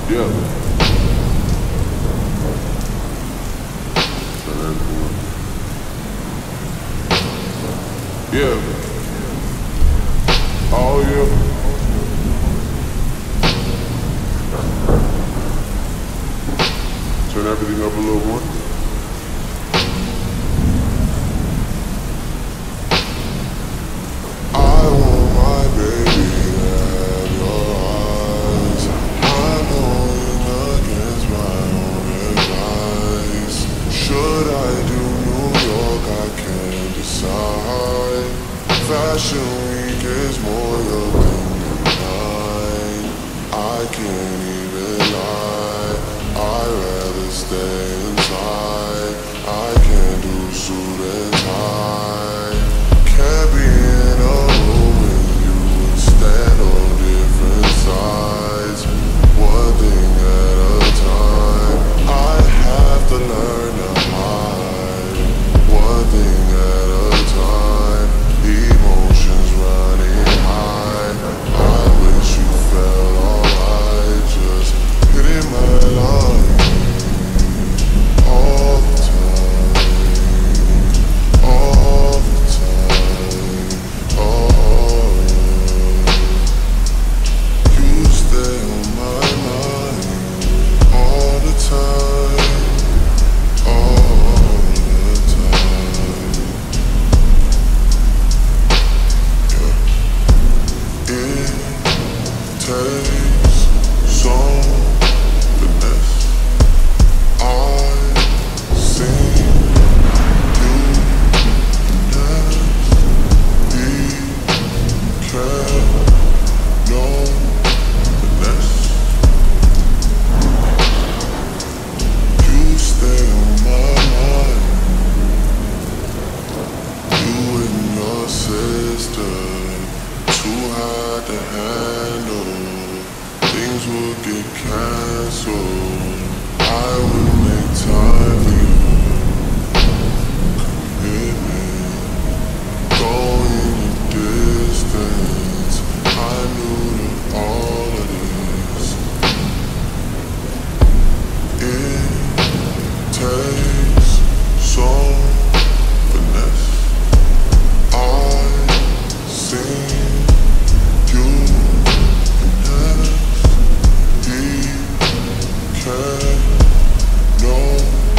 Yeah. Yeah. Oh yeah. Turn everything up a little more. I want my baby to have your eyes. I'm going against my own advice. Should I do New York? I can't decide. Fashion week is more your thing than mine. I can't even lie. I'd rather stay inside. I can't do suit and tie. Can't be in a room with you and stand on different sides. One thing at a time. I have to learn to hide. One thing at a time. Emotions running high. I wish you felt alright. Just hitting my line all the time. All the time. Oh, you stay on my mind all the time. All the time. Yeah. It takes some finesse. I seen you next. He can't know finesse. You stay on my mind. You and your sister, too hard to handle. Things will get canceled. I will make time for you. Commitment, going the distance. I'm new to all of this. It takes some finesse. I seen you next. He can't know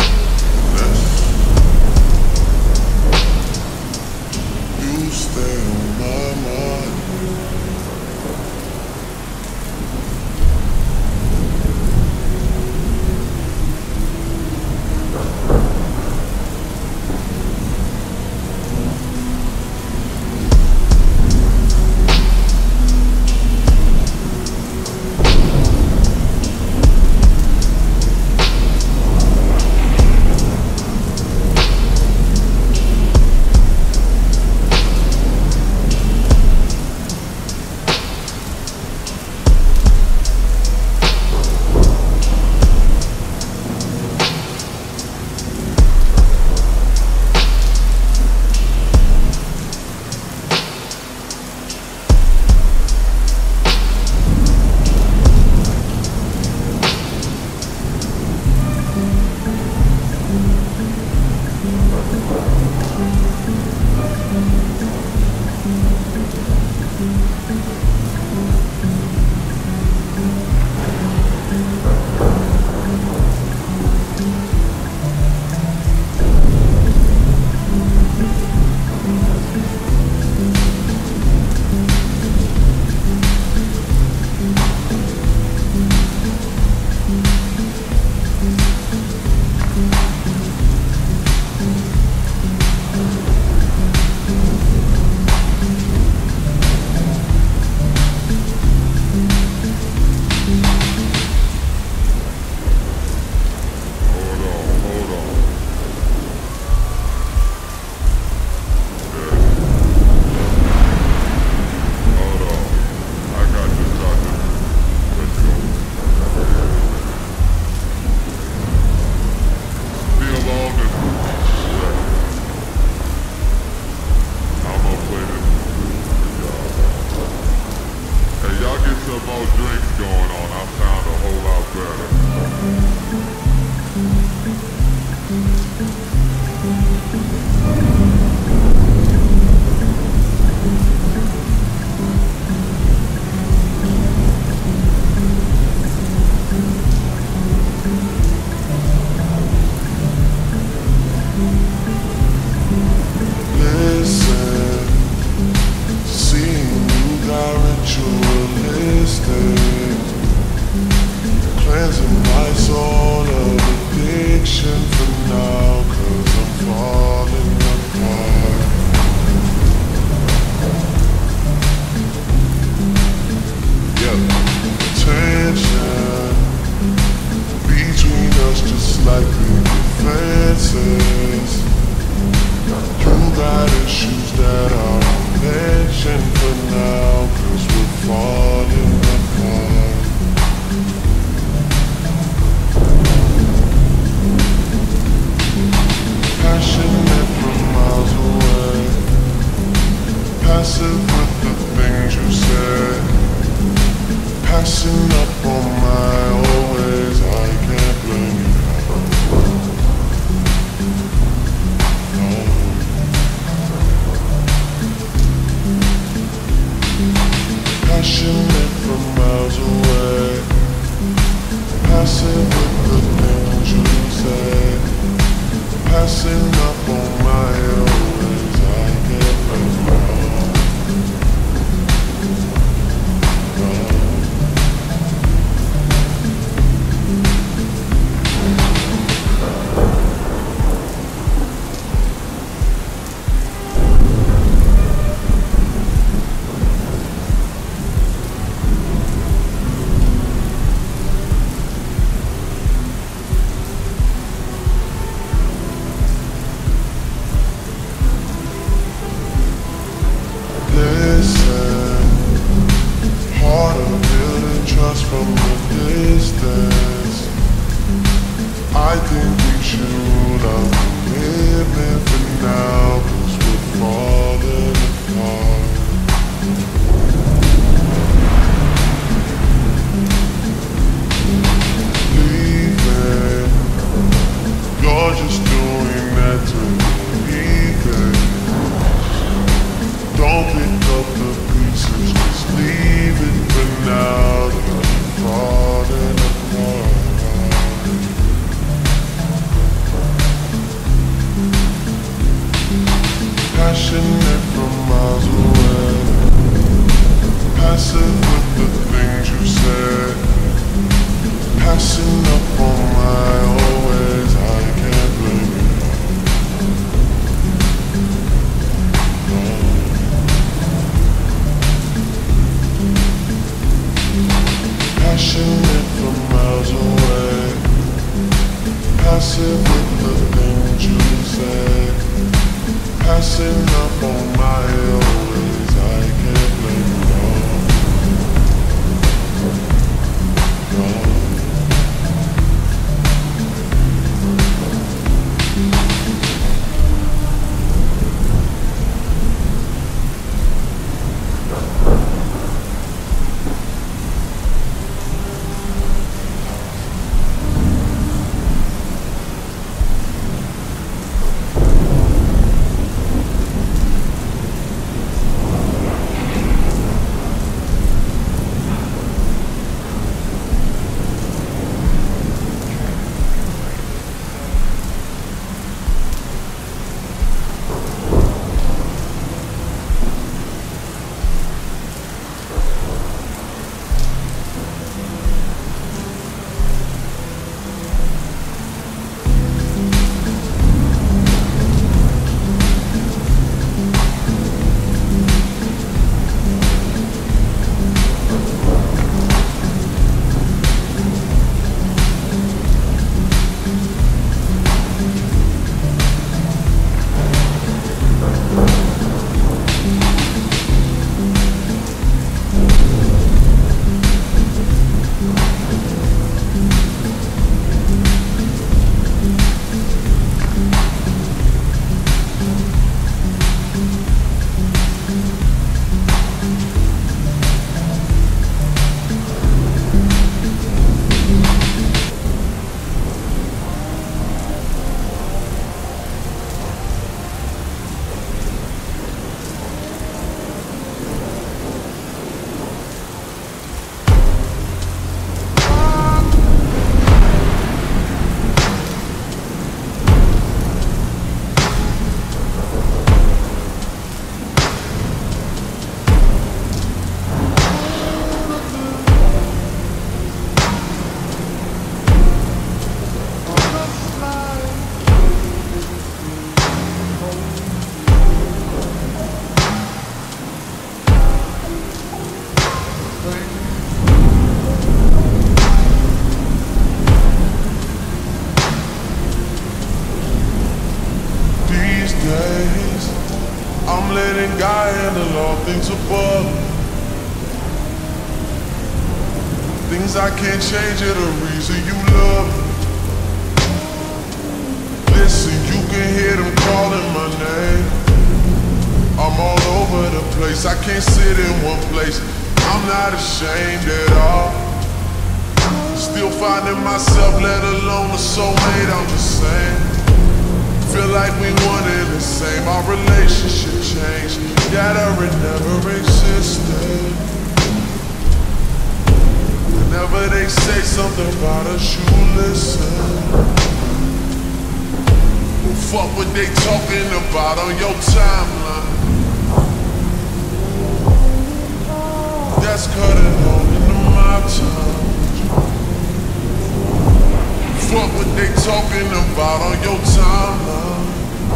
Cause I can't change it, the reason you love me. Listen, you can hear them calling my name. I'm all over the place, I can't sit in one place. I'm not ashamed at all. Still finding myself, let alone a soulmate, I'm just saying. Feel like we wanted the same, our relationship changed. That it never existed. Whenever they say something about us, you listen. Well, fuck what they talking about on your timeline. That's cutting on into my time. Fuck what they talking about on your timeline.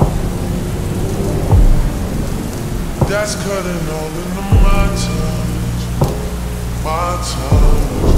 That's cutting all into my time. My time.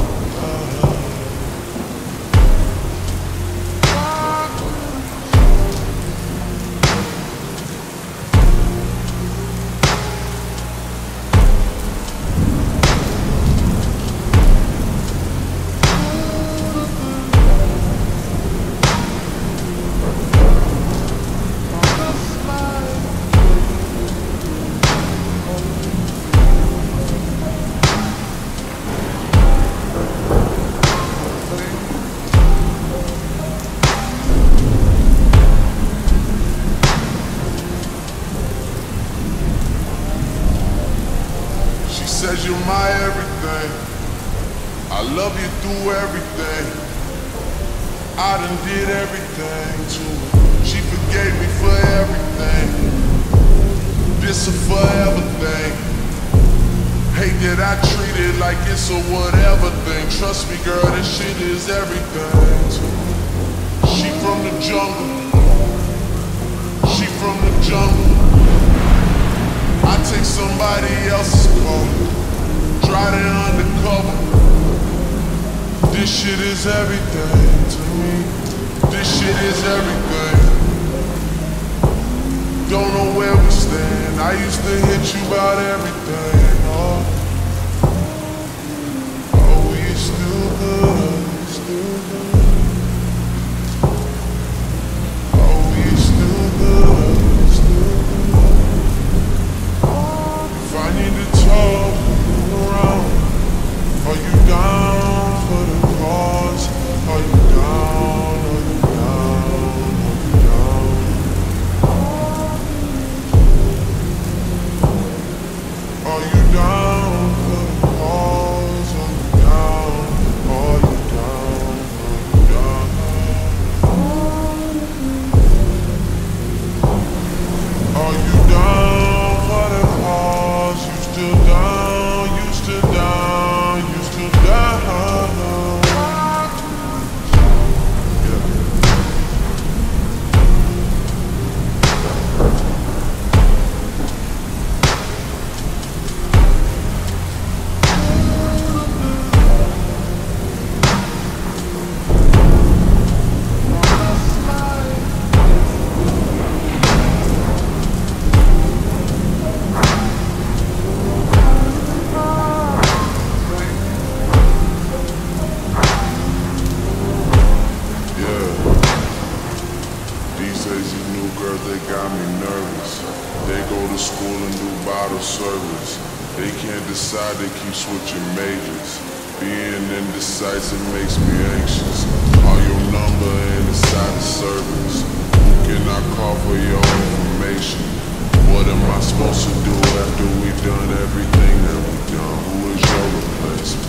Says you're my everything. I love you through everything. I done did everything to her. She forgave me for everything. This a forever thing. Hate that I treat it like it's a whatever thing. Trust me, girl, this shit is everything to me. She from the jungle. She from the jungle. I take somebody else's car, drive it undercover. This shit is everything to me. This shit is everything. Don't know where we stand. I used to hit you about everything. Oh, we still good, still good. Oh, we still good, still good. If I need to talk around, are you down for the cause? Are you down? Are you down? Are you down for the cause? Are you down? Are you down? Are you down for the cause? You still down? You still down? You still down? They got me nervous. They go to school and do bottle service. They can't decide, they keep switching majors. Being indecisive makes me anxious. Call your number and inside the service. Who can I call for your information? What am I supposed to do after we've done everything that we've done? Who is your replacement?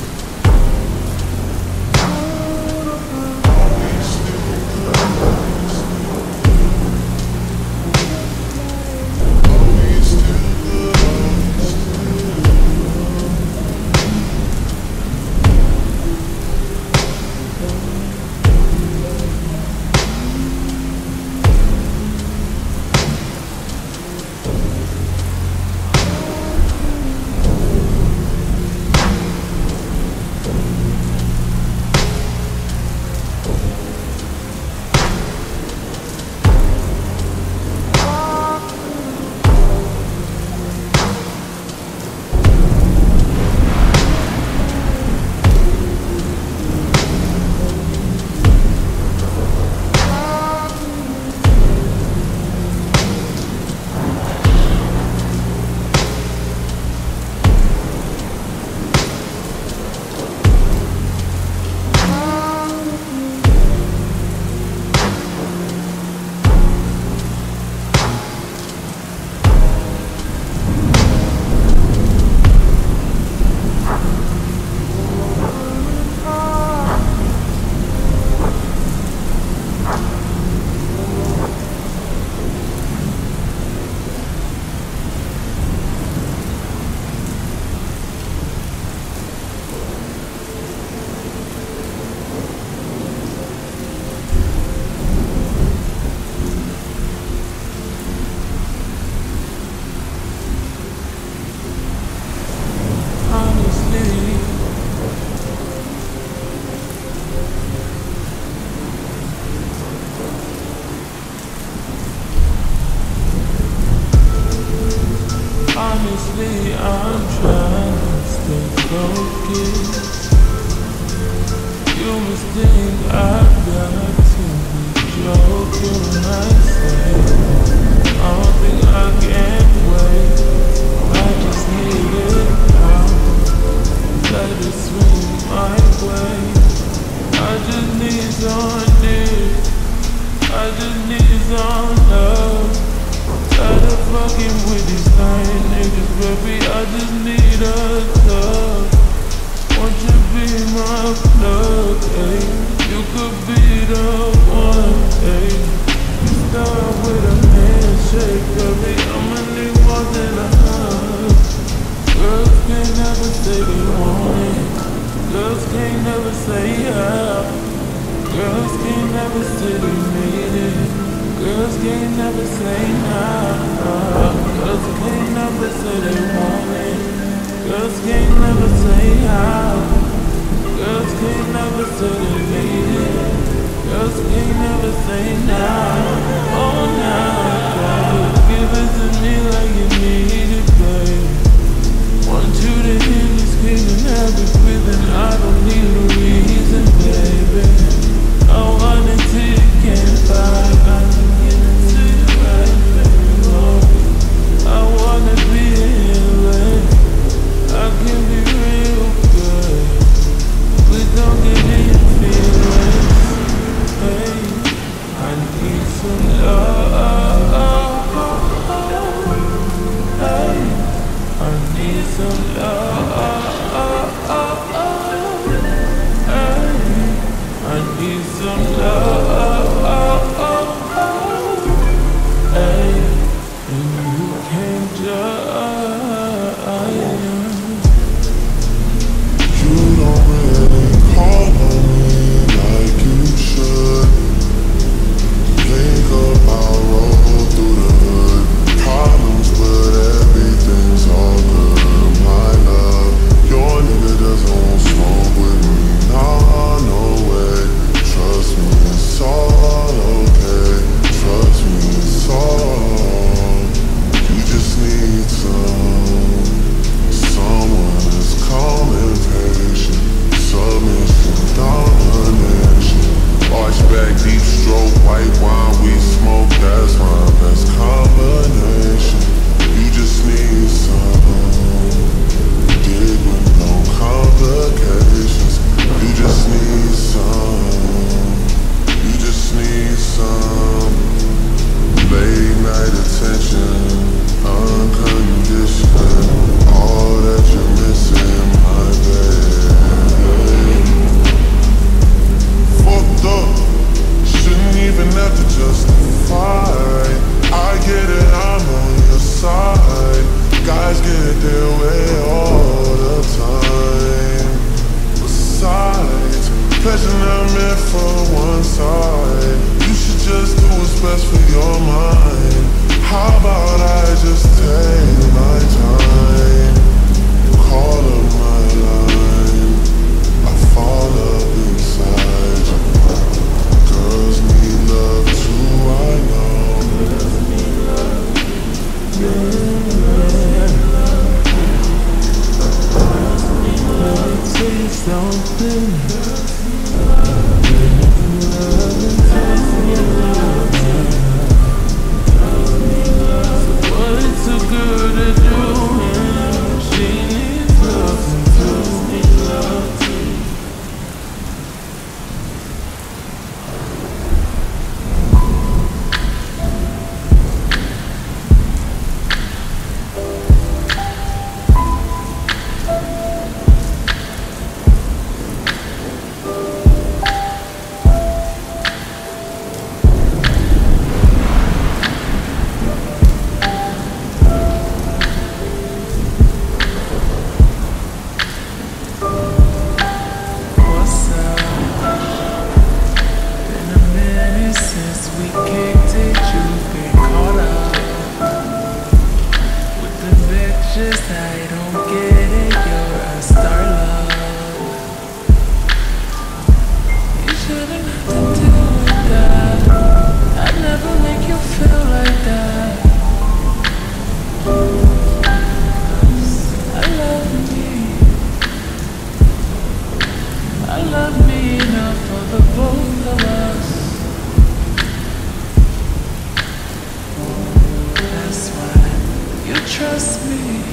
You must think I've got to be joking myself. I don't think I can wait. I just need it now. Let it swing my way. I just need some dick. I just need some love. Tired of fucking with these lying niggas, baby. I just need a love. Won't you be my plug, ayy? You could be the one, ayy. You start with a handshake, baby. I'ma need more than a hug. Girls can't never say they want it. Girls can't never say yeah. Girls can't never say they need it. Girls can't never say nah. Girls can't never say they want it. Girls can't never say how. Girls can't never say they need it. Girls can't never say now. Oh, now, give it to me like you need it, babe. Want you to hear me screaming every breathing. I don't need a reason, baby. I want it till you can't buy. I can give it to you right, baby. I wanna be here, I can be real good. We don't get any feelings. Hey, I need some love. Hey, I need some love. Hey, I need some love. Hey, and you can't judge. You don't really call on me like you should. Think about roll through the hood. Problems, but everything's all good. My love, your nigga doesn't want smoke with me. Nah, no way. Trust me, it's all okay. Trust me, it's all. You just need someone that's calm and patient. Submission, domination. Arch back, deep stroke, white wine, we smoke. That's my best combination. You just need some dig with no complications. You just need some. You just need some late night attention, unconditioned. All that you're missing, my baby. Fucked up, shouldn't even have to justify. I get it, I'm on your side. Guys get their way all the time. Besides, pleasure not meant for one side. You should just do what's best for your mind. How about I just take my time? Call up my line. I fall up inside you. Girls need love too, I know. Let me tell you something. What it's so good at doing. She needs love and girls need love too. I love me trust me.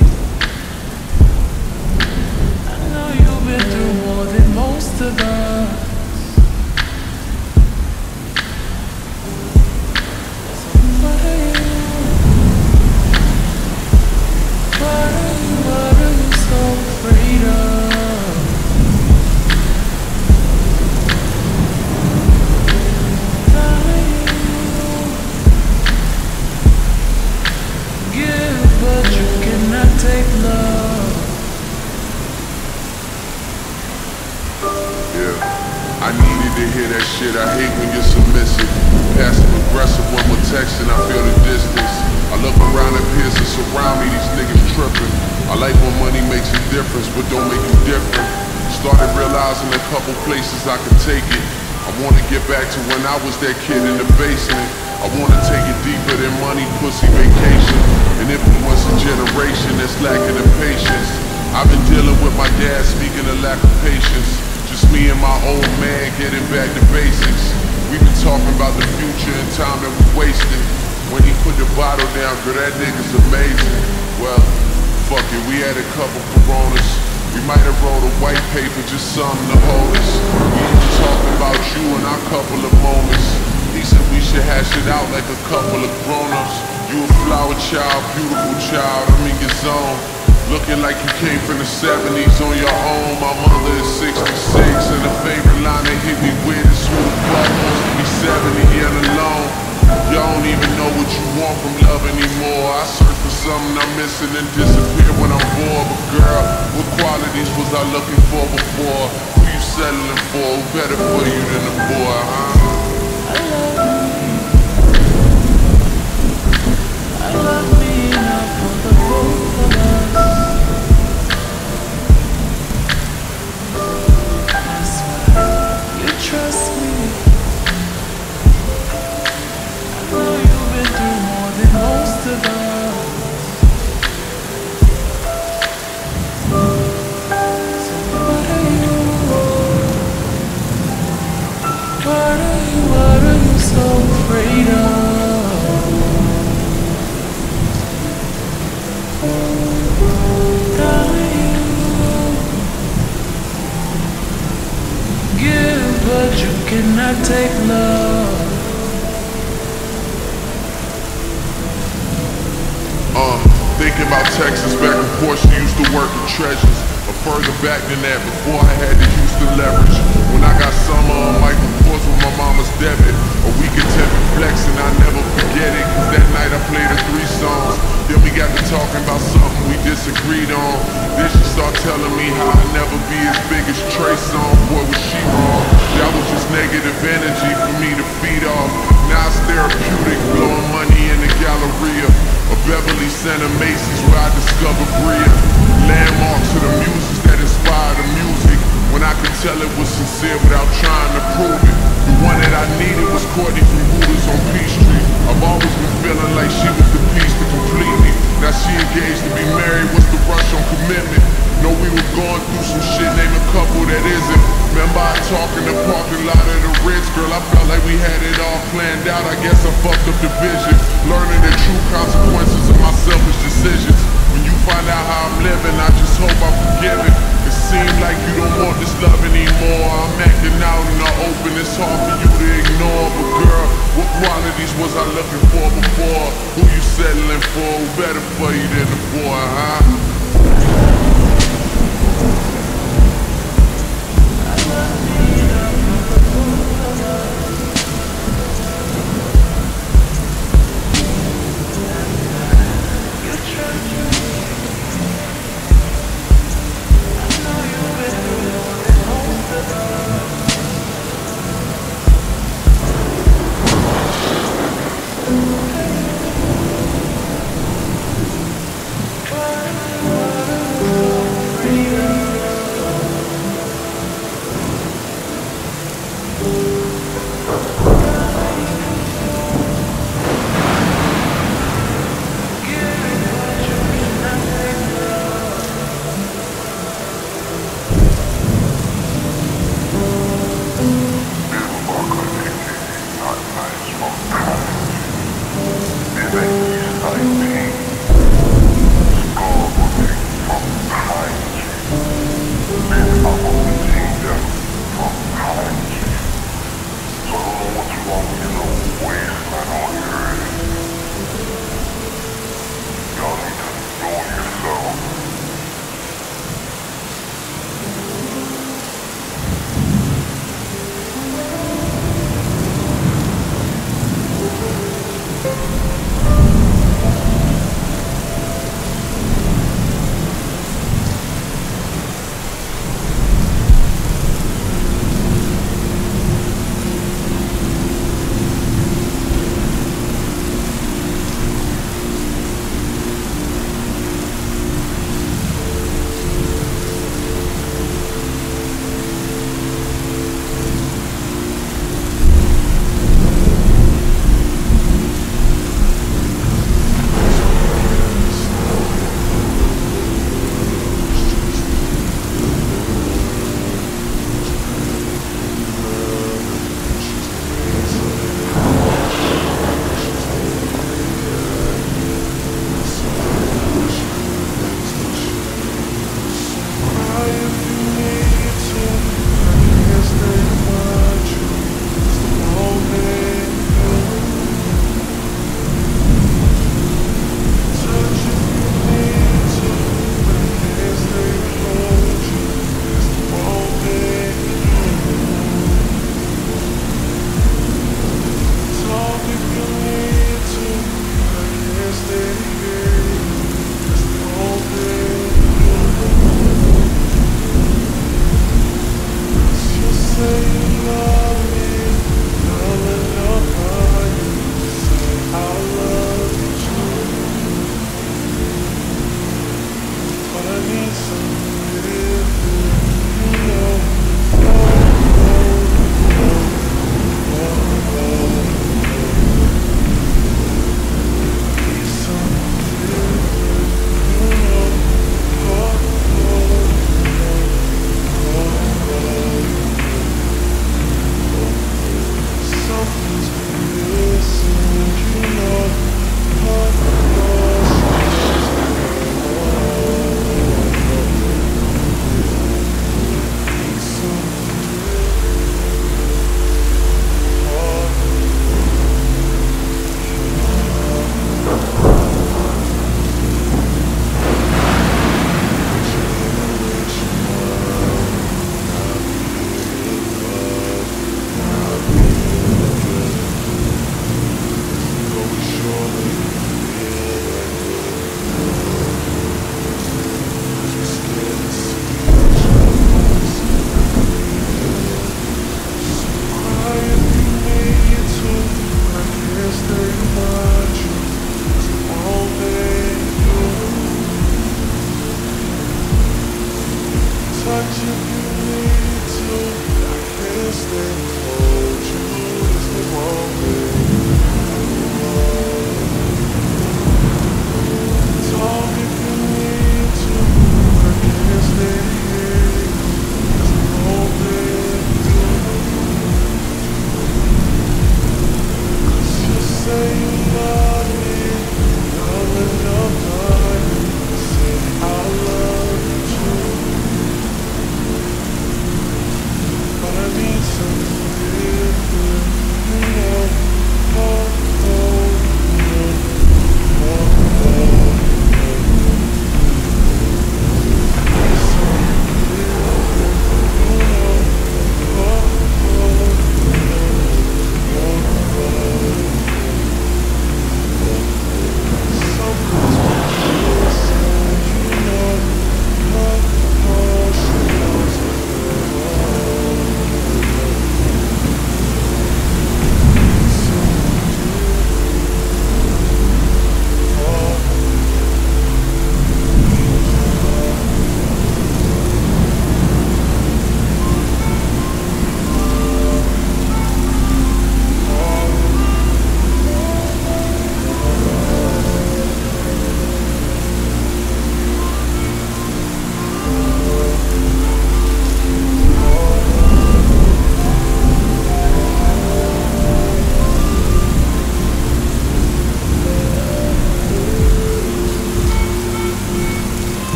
I know you've been through more than most of us. So what are you so afraid of? But you cannot take love. Yeah, I needed to hear that shit. I hate when you're submissive, passive aggressive when we're texting. I feel the distance. I look around at peers that surround me. These niggas tripping. I like when money makes a difference, but don't make you different. Started realizing a couple places I could take it. I wanna get back to when I was that kid in the basement. I wanna take it deeper than money, pussy, vacation, and influence a generation that's lacking in patience. I've been dealing with my dad, speaking of lack of patience. Just me and my old man getting back to basics. We've been talking about the future and time that we wasted. When he put the bottle down, girl, that nigga's amazing. Well, fuck it, we had a couple Coronas. We might have wrote a white paper, just something to hold us. We even talked about you in our couple of moments. He said we should hash it out like a couple of grown-ups. You a flower child, beautiful child, I'm in your zone. Looking like you came from the 70s on your own. My mother is 66, and the favorite line that hit me with is who the fuck wants to be 70 and alone. Y'all don't even know what you want from love anymore. I search for something I'm missing and disappear when I'm bored. But girl, what qualities was I looking for before? Who you settling for? Who better for you than a boy, huh? I love me enough for the both of us. That's why you trust me. I know you've been through more than most of us. So what are you so afraid of? Give, but you cannot take love. Thinking about Texas, back when Portia used to work at Treasures. Or further back than that, before I had the Houston leverage. When I got summer on Michael Kors with my mama's debit. A week of Tevin Flex and I never forget it. Cause that night I played her 3 songs. Then we got to talking about something we disagreed on. Then she started telling me how I'd never be as big as Trey Songz. Boy, was she wrong. That was just negative energy for me to feed off. Now it's therapeutic, blowing money in the Galleria. A Beverly Center Macy's where I discovered Bria. Landmarks of the muses that inspire the music. When I could tell it was sincere without trying to prove it. The one that I needed was Courtney from Hooters on Peachtree. I've always been feeling like she was the piece to complete me. Now she engaged to be married, what's the rush on commitment? Know we were going through some shit, name a couple that isn't. Remember I talked in the parking lot of the Ritz, girl, I felt like we had it all planned out. I guess I fucked up the vision, learning the true consequences of my selfish decisions. When you find out how I'm living, I just hope I'm forgiven. It seems like you don't want this love anymore. I'm acting out in the open, it's hard for you to ignore. But girl, what qualities was I looking for before? Who you settling for? Who better for you than the boy, huh?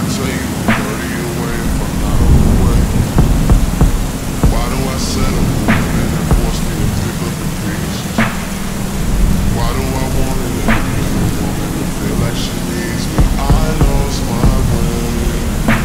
tell you I'm 30 away if I'm not on the way? Why do I settle for women that force me to pick up the pieces? Why do I want to let a woman to feel like she needs me? I lost my way.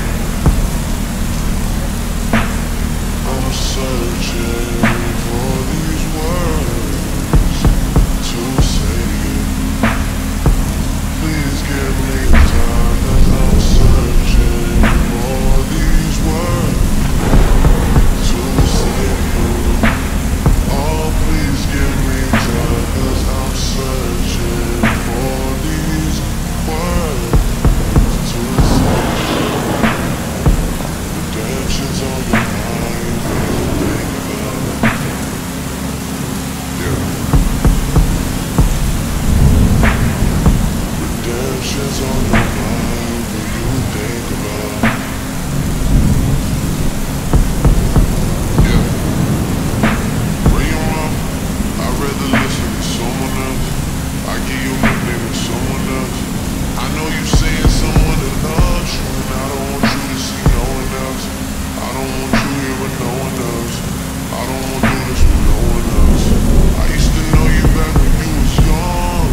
I'm searching for these words to say to you. Please give me time, 'cause I'm searching for these words to say to you. Oh, please give me time, 'cause I'm searching for these words to say to you. Redemption's on your mind when you think about it. Yeah. Redemption's on your mind when you think about it. Yeah. Bring your mom. I'd rather listen to someone else. I give you a nickname to someone else. I know you saying someone that loves you, and I don't want you to see no one else. I don't want you here with no one else. I don't want to do this with no one else. I used to know you back when you was young.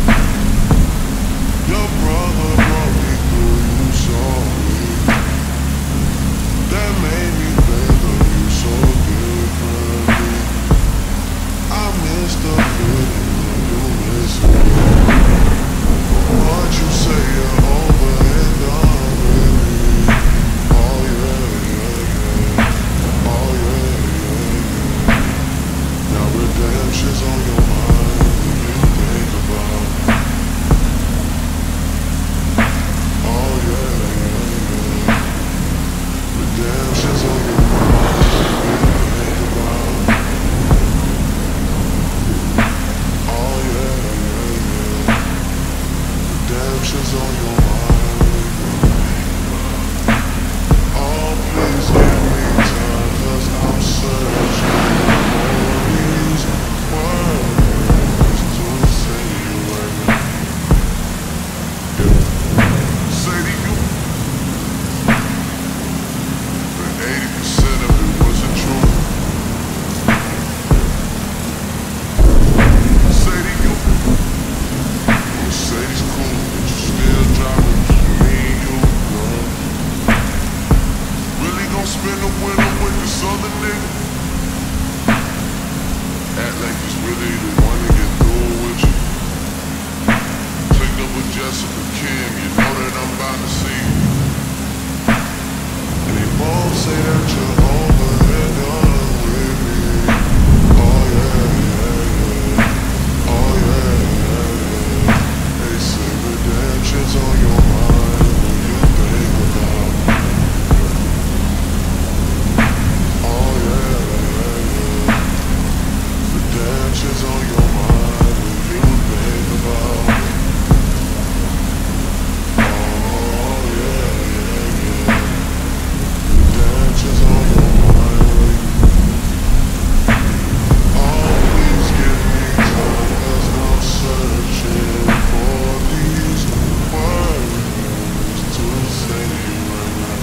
Your brother brought me through, you saw me. That made me think of you so differently. I miss the feeling when you miss me. What you say you're over and done with me. Oh yeah, yeah, yeah. Oh yeah, yeah, yeah. Now redemption's on your mind when you think about it. Oh yeah, yeah, yeah. Redemption's on your mind when you think about it. Oh yeah, yeah, yeah. Redemption's on your mind when you think about it. Oh, please give me time, 'cause I'm searching for these words to say to you right now. Yeah. Say to you that 80% of it wasn't true. Say to you, Mercedes cool, but you still driving just me and you, girl. Really gon' spend the winter with this other nigga? Act like he's really the one to get through with you. Clicked up with Jessica Kim, you know that I'm about to see you. And they both say that you're over and done with me. Oh yeah, yeah, yeah. Oh yeah, yeah, yeah. They say redemption's on your mind when you think about it. Oh yeah, yeah, yeah. Redemption's on your mind when you think about it. Oh yeah, yeah, yeah. Redemption's on your mind when you. Oh, please give me time, 'cause I'm searching for these words to say to you right now.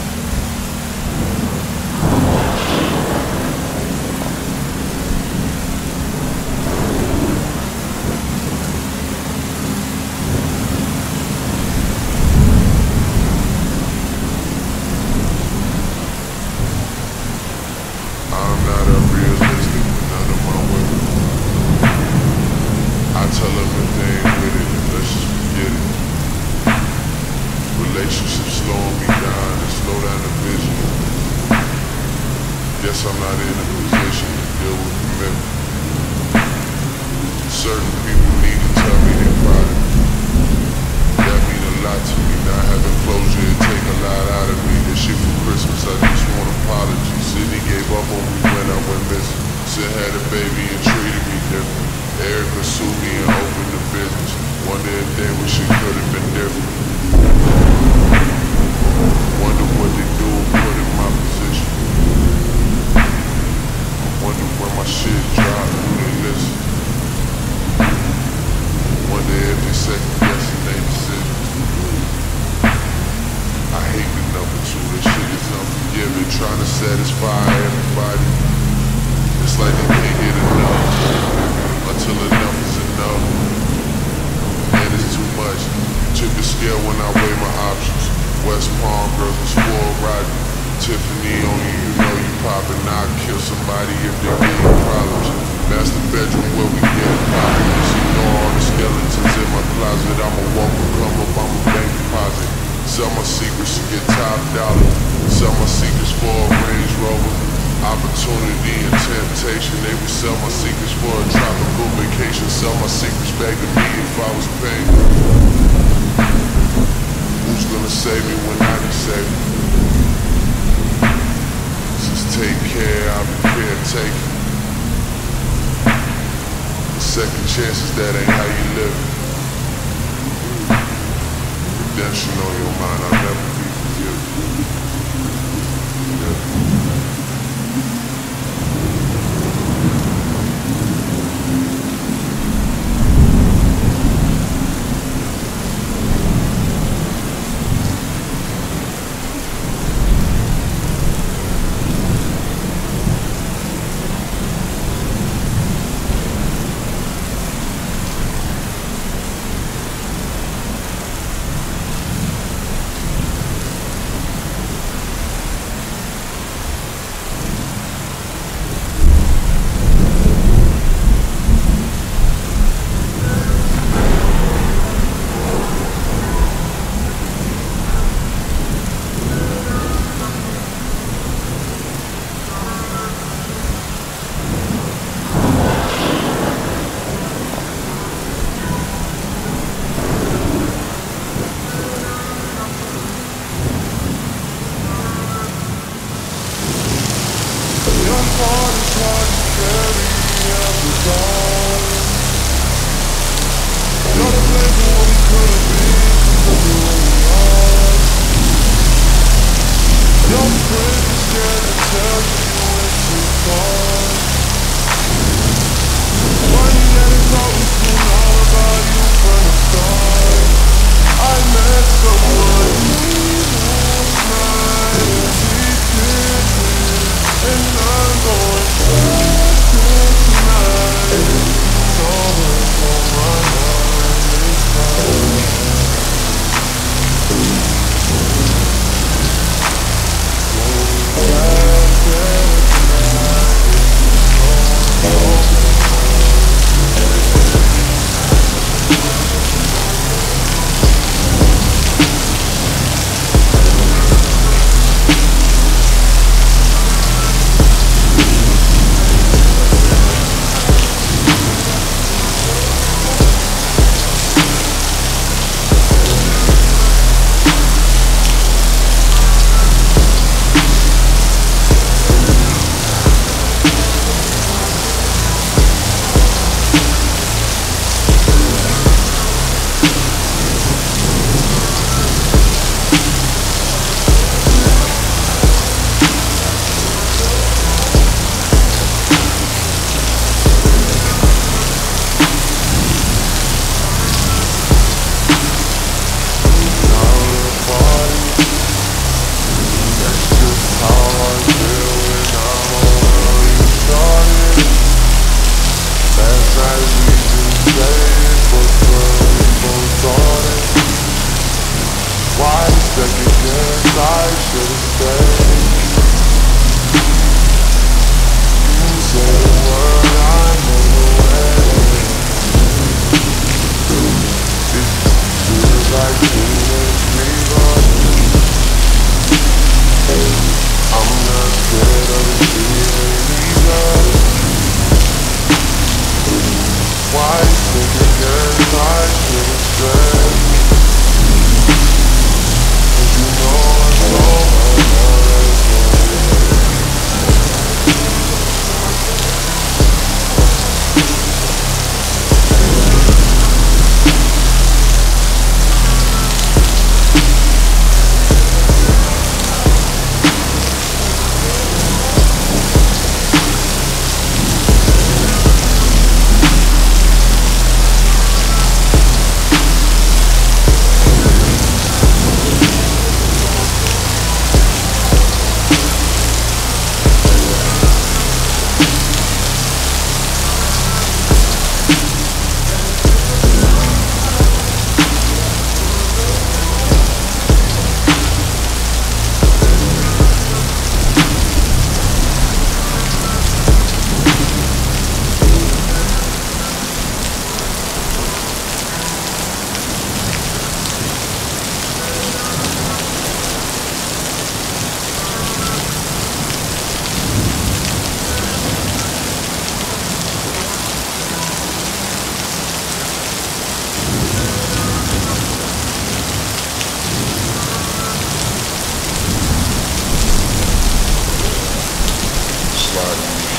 I'm not unrealistic with none of my women. I tell them if they ain't with it, then let's just forget it. Relationships slowing me down and slow down the vision. Guess I'm not in a position to deal with commitment. Certain people need to tell me they're proud of me. That mean a lot to me. Not having closure, it take a lot out of me. This shit for Christmas, I just want apologies. Sydney gave up on me when I went missing. Sid had a baby and treated me different. Erica sued me and opened the business. Wonder if they wish it could have been different. Wonder what they do put in my position. Wonder where my shit dropped, who they listen. Wonder if they second guessing their decisions. I like they can't get enough. Until enough is enough. And it's too much. Tip the scale when I weigh my options. West Palm girls was spoiled rotten. Tiffany on you, you know you poppin'. I'll kill somebody if they give you problems. Master bedroom where we get it poppin'. Just ignore all the skeletons in my closet. I'ma walk or come up, I'm a bank deposit. Sell my secrets to get top dollar. Sell my secrets for a Range Rover. Opportunity and temptation. They would sell my secrets for a tropical vacation. Sell my secrets back to me if I was paying. Who's gonna save me when I need saving? Just take care, I'll be caretaking. Second chances, that ain't how you live. Redemption on your mind, I'll never be forgiven. Yeah.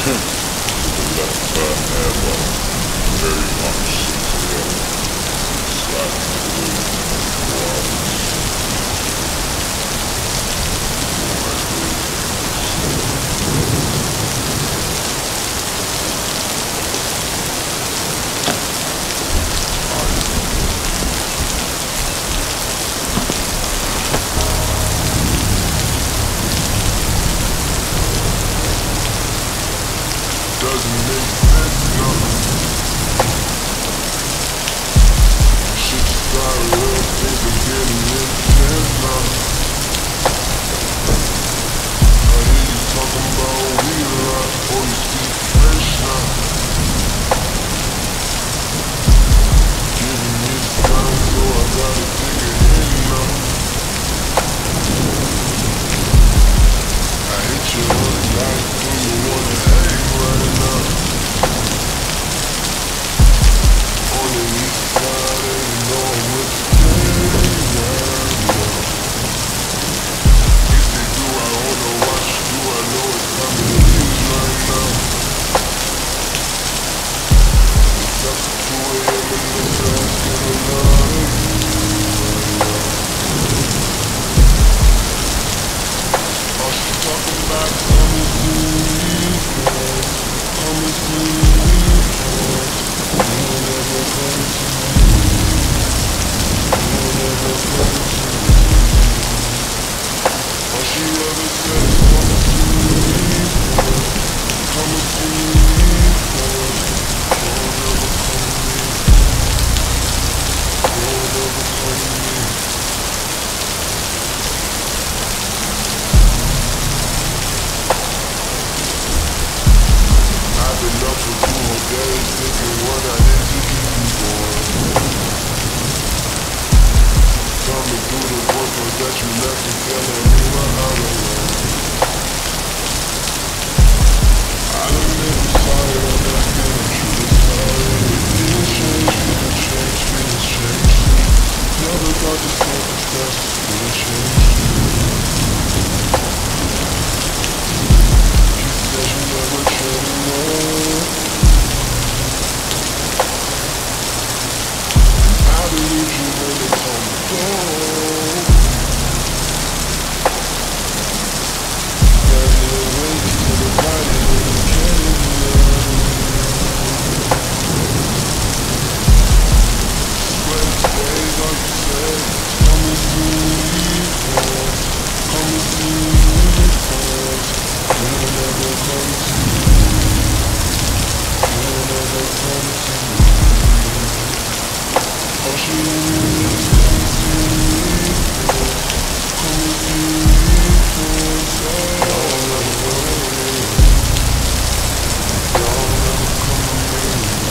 Doesn't make sense, no. Shit started real, things are getting intense now. I hear you talking about we a lot, boy, you speak French now. Giving me the time, so I gotta take it in now. I hit you on the night, do you wanna hang right now? On the east side, and you know I'm with the gang right now. If they do, I don't know what you do, I know it's time to leave right now. It's up to 2 a.m. and this ass get a lot of you right now. All she talking about is coming to me first, coming to me first. You will never come to me, you will never come to me. All she ever said is coming to me first, coming to me first. You will never come to me, you will never come to me. I've been up for 2 whole days thinking what I need to keep you going. Tell me through the voice that you left me telling me what I don't know. I done been sorry, I'm not feeling truly sorry. Feelings change, feelings change, feelings change. Never thought the circumstances would change. You said you never truly know. I believe you when they told me go. Standing and waiting till the night and when you can't even swear to stays all you say. Come and see me first, come and see me first. You will never come to me, you will never come to me. All she is come see me first, come and see me first. Y'all never come to me, y'all never come to me.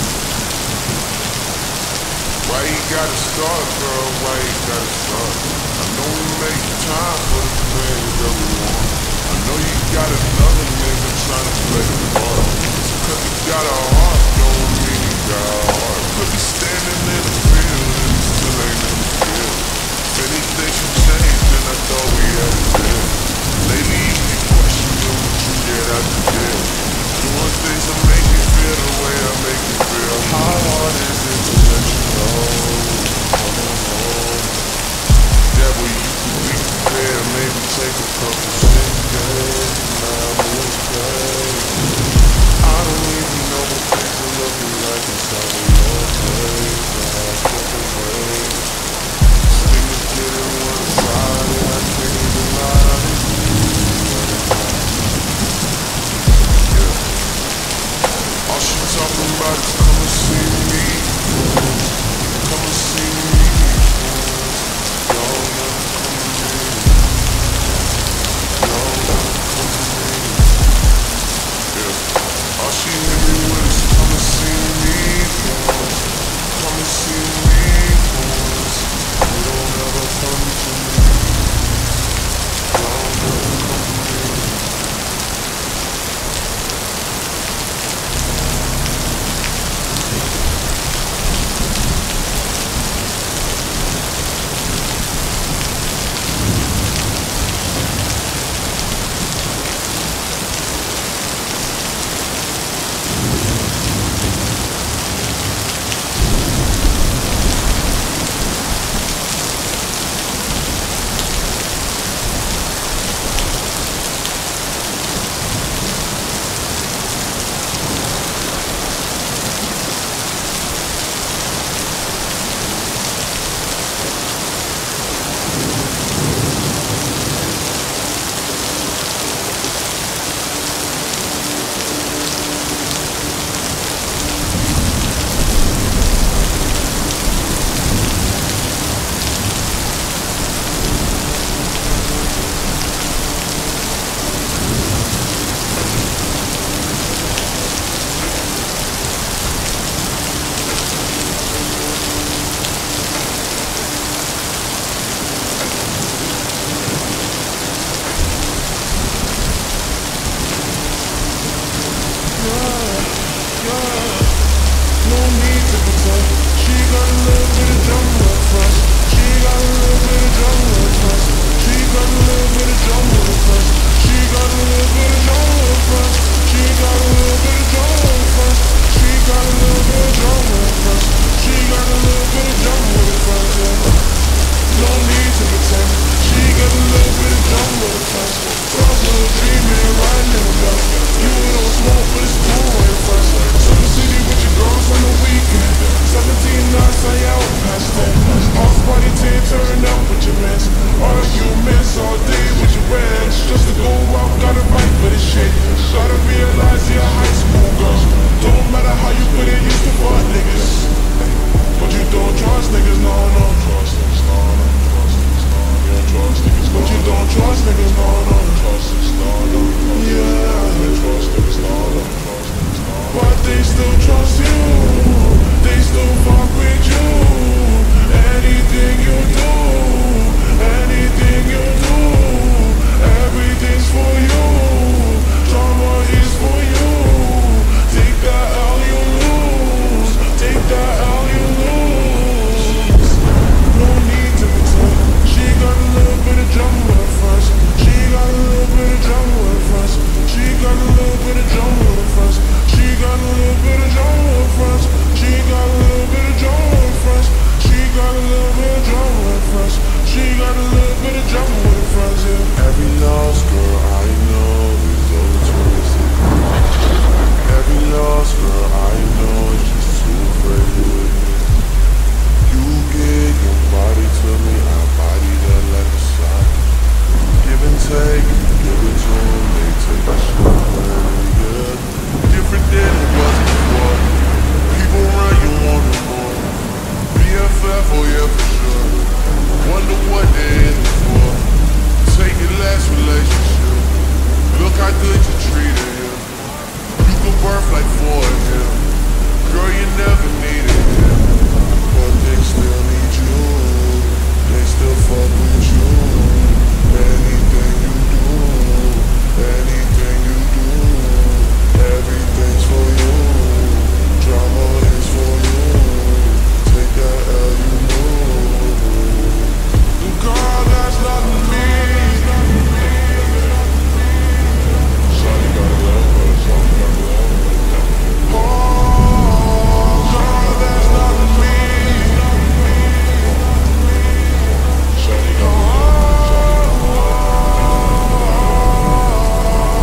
Why you gotta start, girl? Why you gotta start? I know we make time for the things that we want. I know you got another nigga trying to play the part. Just cause you got a heart, don't mean you got a heart. Could be standing in the field and you still ain't in the field. Many things have changed and I thought we had a deal. Lately you be questioning what you get out the deal. Doing things that make you feel the way I make you feel. How hard is it to let you know I'm coming home? That way you could be prepared, maybe take a couple sick days. Now I'm okay. I don't even know what things are looking like inside of your place. Now I step away. This thing is getting one-sided, I can't even lie to you right now. Yeah. All she talking about is come and see me first, come and see me first. Y'all never come to me, y'all never come to me. Yeah. All she hit me with is come and see me first, come and see me first. You don't ever come to me, y'all never come to me. No need to pretend. She got a little bit of jungle first. She got a little bit of jungle first. She got a little bit of jungle first. She got a little bit of jungle first. She got a little bit of jungle first. She got a little bit of jungle first. She got a little bit of jungle first. No need to pretend. She got a little bit of jungle first. Girls little dreaming, riding in the bus. You don't smoke, but it's cool right first. To the city with your girls on the weekend. 17 nights, I out past 10. House party 10, turn up with your mans. Arguments all day with your friends. Just to go out, gotta fight for this shit. Gotta realize you're a high school girl. Don't matter how you put it, used to fuck niggas. But you don't trust niggas, no, no. Trust niggas, no, no. Trust niggas, but you don't trust niggas, no, no. Trust niggas, no, no. Yeah, trust niggas, no, no. But they still trust you. They still fuck with you. Anything you do, anything you do, everything's for you. Drama is for you. Take that L, you lose. Take that L, you lose. No need to pretend. She got a little bit of jungle first. She got a little bit of jungle first. She got a little bit of jungle first. She got a little bit of jungle first. She got a little bit of jungle first. She got a little bit of jungle first. She got a little bit of jungle first. Yeah. Every lost girl I know is altruistic. Every lost girl I know is just too afraid to admit. You give your body to me, I body that like a sock. Give and take, give it to them, they take a shit away, yeah. Different than it was before. People run, you want it more. BFF, oh yeah, for sure. Wonder what they in it for. Take your last relationship. Look how good you treated him. You could birth like 4 of him. Girl, you never needed him. But they still need you. They still fuck with you. Anything you do, anything you do, everything's for you. Drama is for you. Take that L, you know. Girl, that's not me. Shawty got love, but shawty got love. Oh, girl, that's not me. Shawty got love.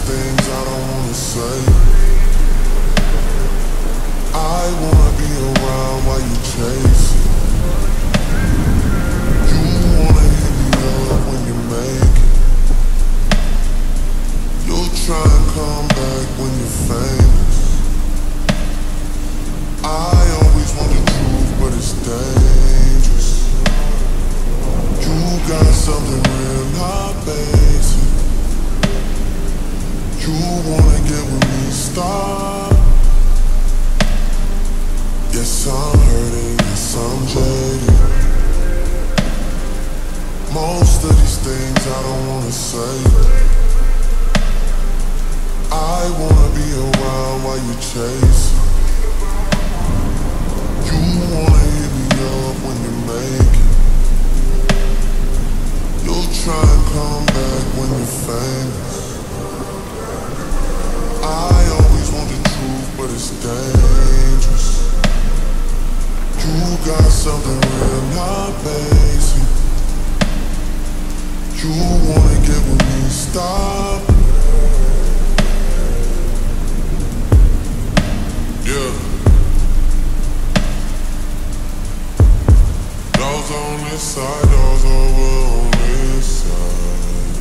things I don't wanna say. I wanna be around while you chase it. You wanna hit me up when you make it. You'll try and come back when you're famous. I always want the truth, but it's dangerous. You got something real, not basic. You wanna get with me, stop. Yes, I'm hurting, yes, I'm jaded. Most of these things I don't wanna say. I wanna be around while you chase. You wanna hit me up when you make it. You'll try and come back when you're famous. I always want the truth, but it's dangerous. You got something real, not basic. You wanna get with me, stop. Yeah. Dogs on this side, dogs over on this side.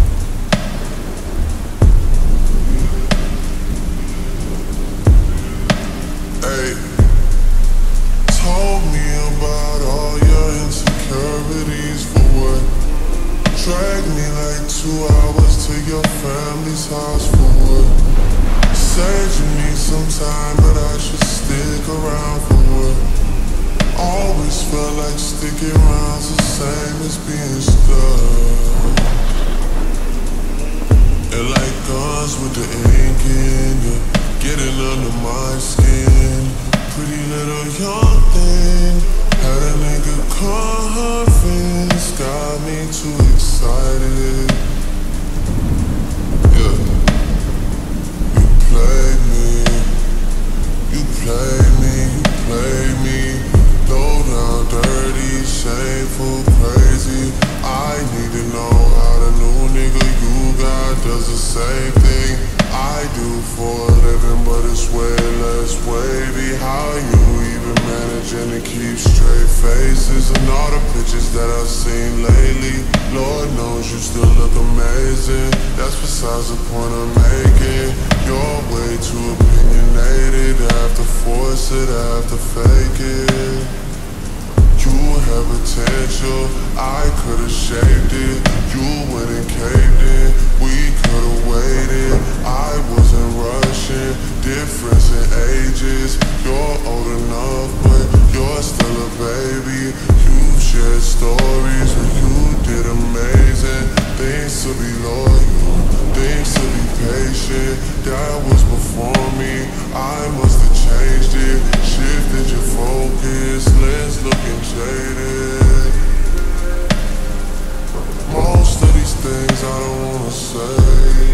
Hey, told me about all your insecurities for what? Drag me like 2 hours to your family's house for what? Said you need some time, but I should stick around for what? Always felt like sticking around's the same as being stuck. And like guns with the ink in you, getting under my skin. Pretty little young thing, had a nigga convinced, got me too excited. Yeah. You played me, you played me, you played me. Low down, dirty, shameful, crazy. I need to know how the new nigga you got does the same thing I do for a living, but it's way less wavy. How you even managing to keep straight faces? And all the pictures that I've seen lately, Lord knows you still look amazing. That's besides the point I'm making. You're way too opinionated, I have to force it, I have to fake it. You have potential, I could've shaped it. You went and caved in, we could've waited. I wasn't rushing, difference in ages. You're old enough, but you're still a baby. You've shared stories where you did amazing. Things to be loyal, things to be patient. That was before me, I must have changed it. Shifted your focus, lens looking jaded. Most of these things I don't wanna say.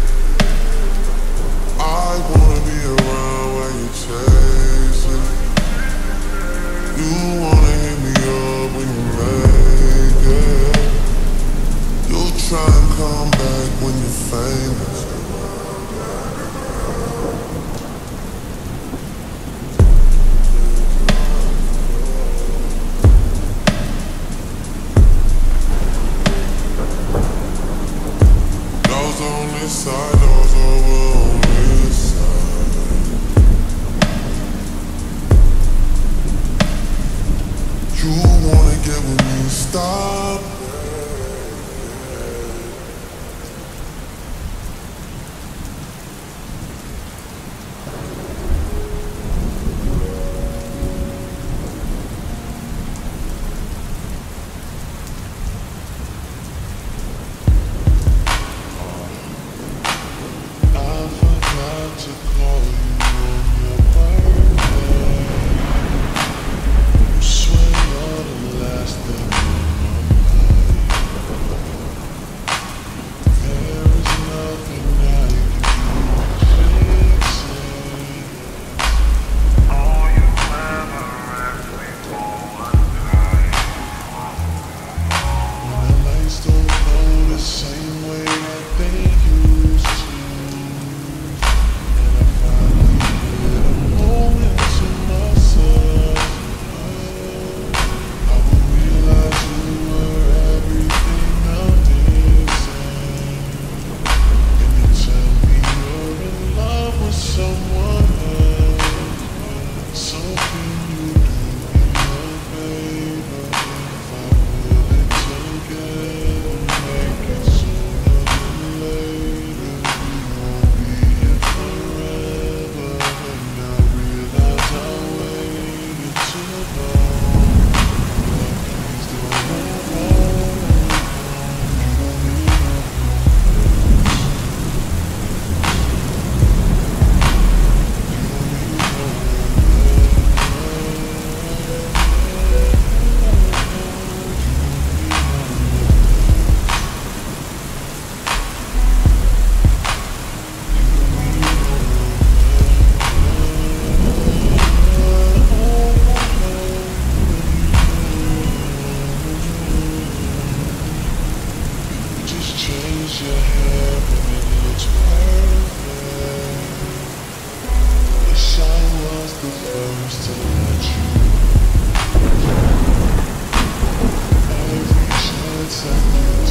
I wanna be around while you chase it. You wanna hit me up when you make it. You'll try and come back when you're famous. On this side, doors over on this side. You wanna get with me, stop. change your hair and it looks perfect. Wish I was the first to let you. Every chance I